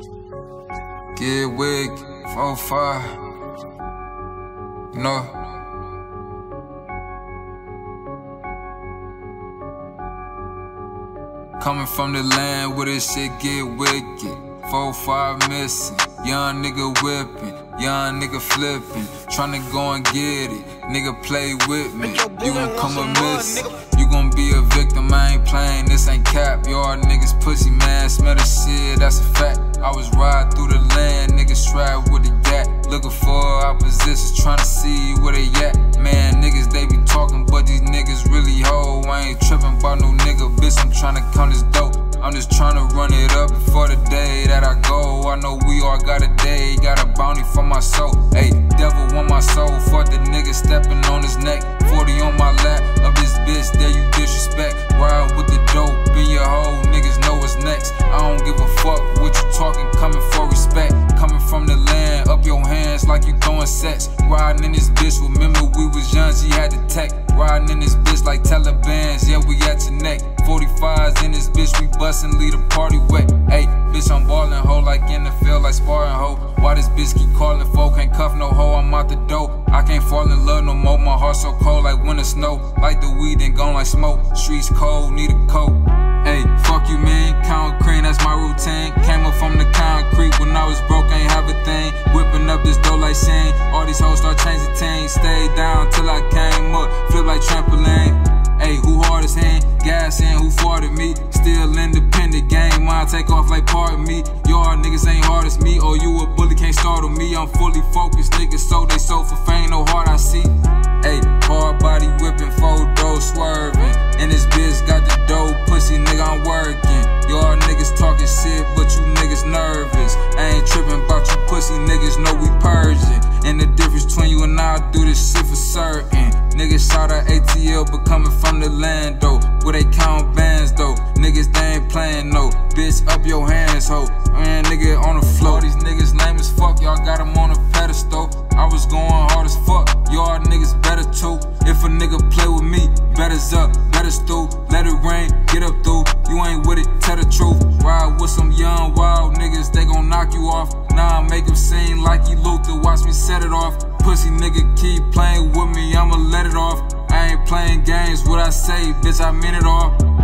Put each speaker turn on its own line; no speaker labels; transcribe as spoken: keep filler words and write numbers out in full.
Get wig, four five. You know. Coming from the land where this shit get wicked. four five missing, young nigga whipping, young nigga flipping, tryna go and get it. Nigga play with me, you gon' come a missing. You gon' be a victim, I ain't playing, this ain't cap. Y'all niggas pussy, man, smell the shit, that's a fact. I was riding through the land, niggas strapped with a gat, looking for oppositions, tryna see where they at. Man, niggas, they be talking, but these niggas really hoe. I ain't tripping about no nigga, bitch, I'm tryna count this dope. I'm just tryna run it up before the day that I go. I know we all got a day, got a bounty for my soul. Hey, devil want my soul, fuck the nigga stepping on his neck. forty on my lap, of this bitch, there you disrespect. Ride with the dope, in your hole, niggas know what's next. I don't give a fuck what you talking, coming for respect. Coming from the land, up your hands like you throwing sex. Riding in this bitch, remember we was young, she had the tech. Riding in this bitch like Talibans, yeah, we at your neck. forty-fives in this bitch, we bustin', lead the party wet. Hey, bitch, I'm ballin' ho like in the field, like sparring ho. Why this bitch keep calling folk? Can't cuff no hoe, I'm out the door. I can't fall in love no more, my heart so cold like winter snow. Like the weed and gone like smoke, streets cold, need a coat. Hey, fuck you man, count cream, that's my routine. Came up from the concrete when I was broke, ain't have a thing. Whipping up this dough like Shane, all these hoes start changing teams. Stayed down till I came up, flip like trampoline. Hey, who hardest hand? Gas in, who fought at me? Still independent, game mine take off like part of me. Y'all niggas ain't hard as me, or you a bully can't startle me. I'm fully focused, niggas so they so for fame, no heart I see. Hey, hard body whipping, four doors swerving. And this bitch got the dope, pussy nigga I'm working. Y'all niggas talking shit, but you niggas nervous. I ain't tripping about you pussy niggas, know we Persian. And the difference between you and I, do this shit for certain. Niggas shout out A T L, but coming from the land though, where they count bands though. Niggas they ain't playing no, bitch up your hands ho. Man, nigga on the floor, these niggas lame as fuck, y'all got them on a pedestal. I was going hard as fuck, y'all niggas better too. If a nigga play with me, better's up, better's through. Let it rain, get up through, you ain't with it, tell the truth. Ride with some young wild niggas, they gon' knock you off. Nah, make him seem like he Luther, watch me set it off. Pussy nigga keep playing with me, I'ma let it off. I ain't playing games, what I say, bitch, I mean it all.